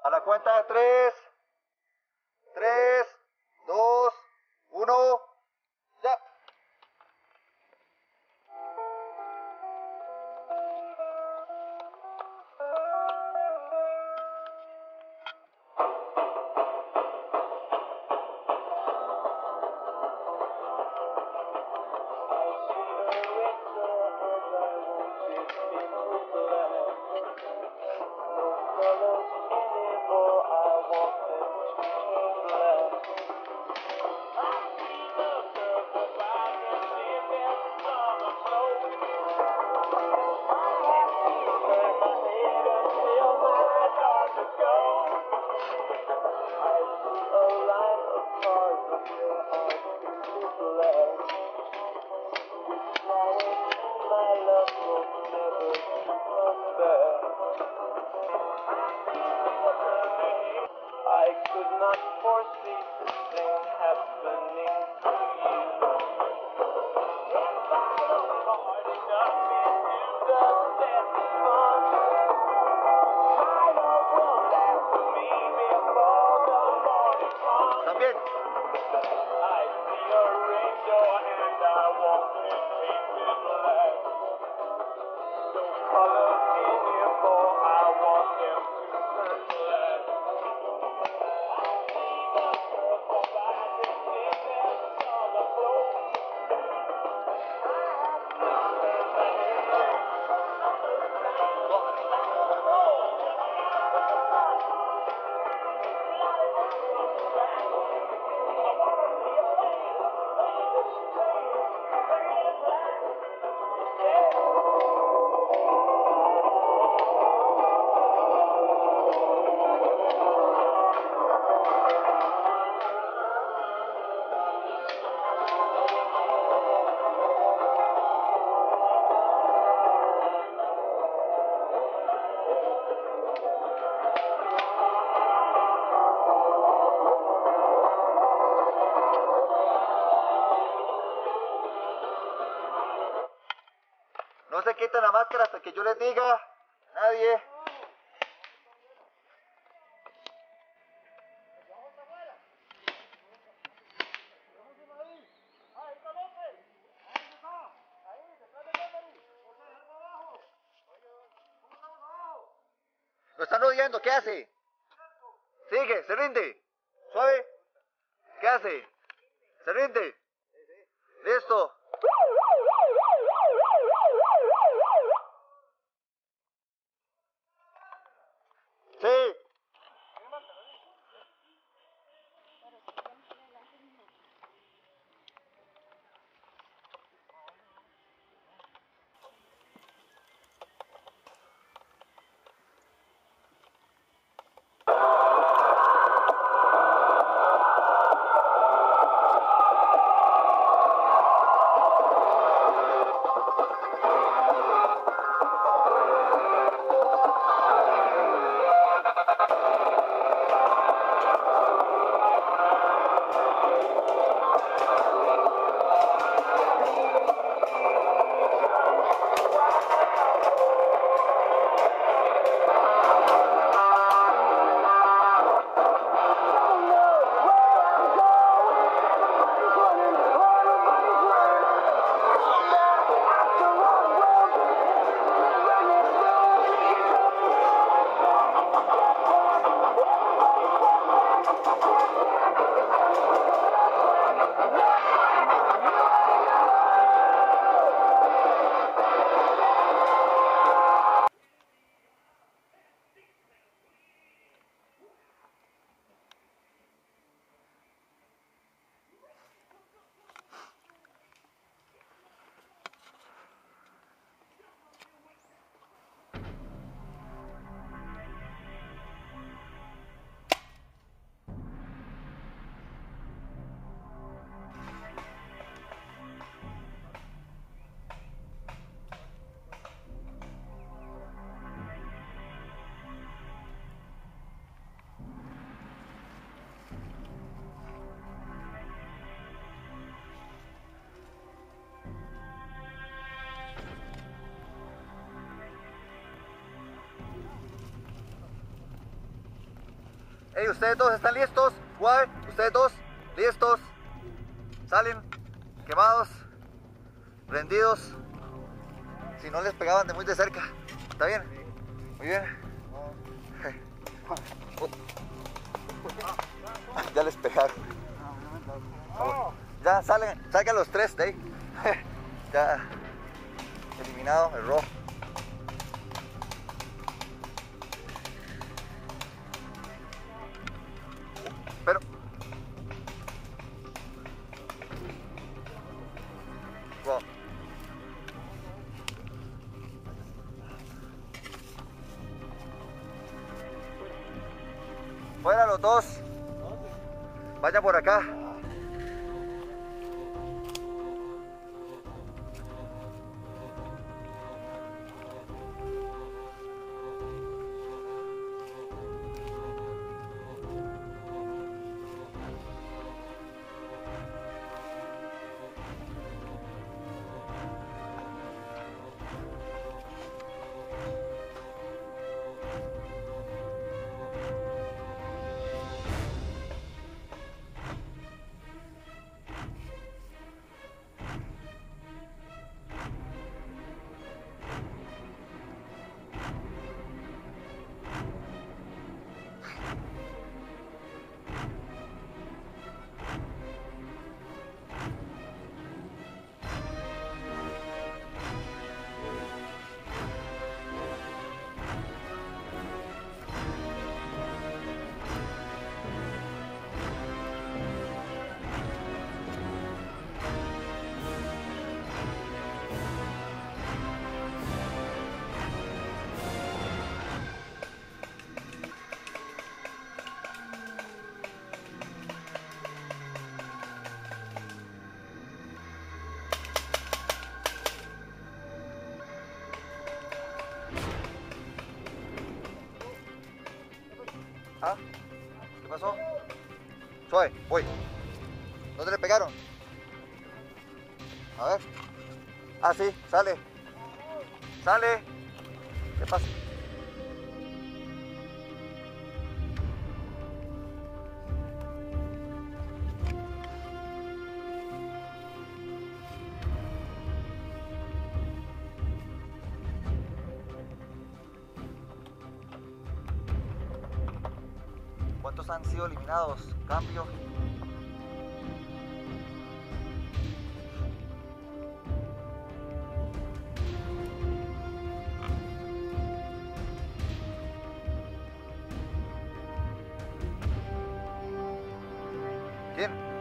A la cuenta de tres. Tres, dos, uno, ya. I could not foresee this thing happening to you. If I look hard enough into the setting sun, my love will laugh for me before the morning comes. También. I see a rainbow and I want it painted black. No colors anymore, I want them to turn black. No se quiten la máscara hasta que yo les diga. Nadie. Lo están rodeando, ¿qué hace? Sigue, se rinde. Suave. ¿Qué hace? Se rinde. Listo. Sí. Hey, ustedes dos están listos. Guay, ustedes dos, listos. Salen quemados, rendidos. Si no les pegaban de muy de cerca. ¿Está bien? Muy bien. Ya les pegaron. Ya salgan los tres de ahí. Ya eliminado el rojo. Pero wow. Fuera los dos. Vayan por acá. ¿Ah? ¿Qué pasó? Suave, voy. ¿Dónde le pegaron? A ver. Ah, sí, sale. Sale. ¿Qué pasa? ¿Cuántos han sido eliminados? Cambio. ¿Quién?